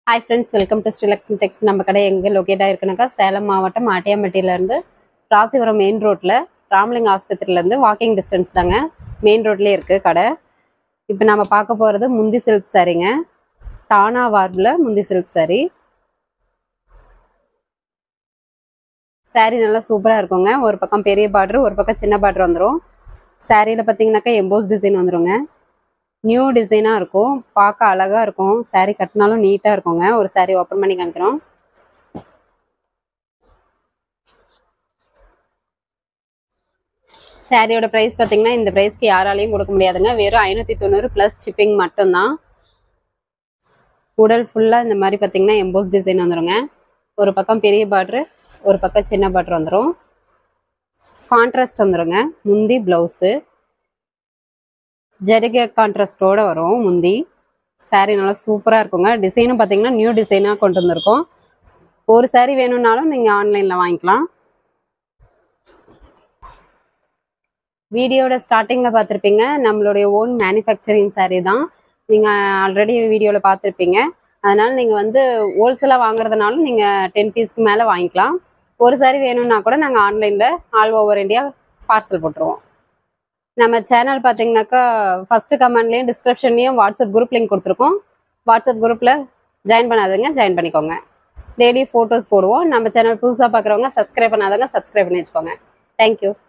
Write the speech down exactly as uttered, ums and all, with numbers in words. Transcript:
Hi friends, welcome to Srilaxmi Text. நம்ம கடை எங்க லொகேட் ஆயிருக்குனாக்கா சேலம் மாவட்டம் ஆட்டியாம்பட்டியில இருந்து ராசிபுரம் மெயின் ரோட்ல ராமலிங்க ஆஸ்பத்திரியில இருந்து வாக்கிங் டிஸ்டன்ஸ் தாங்க. மெயின் ரோட்லயே இருக்கு கடை. இப்போ நாம பார்க்க போறது முந்தி சில்க் சாரீங்க. டானா வார்ப்ல முந்தி சில்க் சாரி. சாரி நல்லா சூப்பரா இருக்குங்க. ஒரு பக்கம் பெரிய பார்டர், ஒரு பக்கம் சின்ன பார்டர் வந்துரும். சாரியில பாத்தீங்கன்னாக்கா எம்போஸ் டிசைன் வந்துருங்க. நியூ டிசைனா இருக்கும், பார்க்க அழகா இருக்கும். சாரி கட்டினாலும் நீட்டா இருக்குங்க. ஒரு சாரி ஓபன் பண்ணி காமிக்கிறோம். சாரியோட பிரைஸ் பாத்தீங்கன்னா இந்த பிரைஸ்க்கு யாராலையும் கொடுக்க முடியாதுங்க. வெறும் ஐநூத்தி தொண்ணூறு பிளஸ் ஷிப்பிங் மட்டும்தான். உடல் ஃபுல்லா இந்த மாதிரி பாத்தீங்கன்னா எம்போஸ் டிசைன் வந்துருங்க. ஒரு பக்கம் பெரிய பார்டர், ஒரு பக்கம் சின்ன பார்டர் வந்துடும். கான்ட்ராஸ்ட் வந்துருங்க. முந்தி பிளவுஸு ஜரிகை கான்ட்ராஸ்டோட வரும். முந்தி சாரி நல்லா சூப்பரா இருக்குங்க. டிசைனும் பாத்தீங்கன்னா நியூ டிசைனா கொண்டு வந்திருக்கோம். ஒரு சாரி வேணும்னாலும் நீங்க ஆன்லைன்ல வாங்கிக்கலாம். வீடியோட ஸ்டார்டிங்ல பார்த்துருப்பீங்க நம்மளுடைய ஓன் மேனுஃபேக்சரிங் சாரி தான். நீங்க ஆல்ரெடி வீடியோல பார்த்துருப்பீங்க. அதனால நீங்க வந்து ஹோல்சேலா வாங்குறதுனாலும் நீங்க டென் பீஸ்க்கு மேல வாங்கிக்கலாம். ஒரு சாரி வேணும்னா கூட நாங்க ஆன்லைன்ல ஆல் ஓவர் இந்தியா பார்சல் போட்டுருவோம். நம்ம சேனல் பார்த்தீங்கன்னாக்கா ஃபர்ஸ்ட் கமெண்ட்லேயும் டிஸ்கிரிப்ஷன்லேயும் வாட்ஸ்அப் குரூப் லிங்க் கொடுத்துருக்கோம். வாட்ஸ்அப் குரூப்பில் ஜாயின் பண்ணாதவங்க ஜாயின் பண்ணிக்கோங்க. டெய்லி ஃபோட்டோஸ் போடுவோம். நம்ம சேனல் புதுசாக பார்க்குறவங்க சப்ஸ்கிரைப் பண்ணாதவங்க சப்ஸ்கிரைப் பண்ணி வச்சுக்கோங்க. தேங்க்யூ.